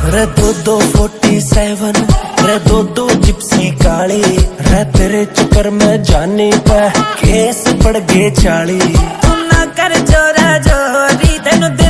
रे 2-2-47 रे 2-2 जिप्सी काली रे तेरे चक्कर में जाने पे केस पड़ गए 40। तू ना कर जोरा जोरी तेनू